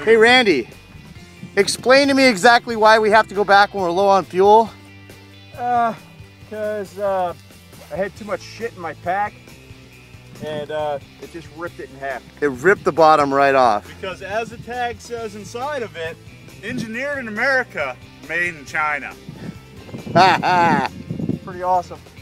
Hey Randy, explain to me exactly why we have to go back when we're low on fuel. Because I had too much shit in my pack and it just ripped it in half. It ripped the bottom right off. Because as the tag says inside of it, engineered in America, made in China. Pretty awesome.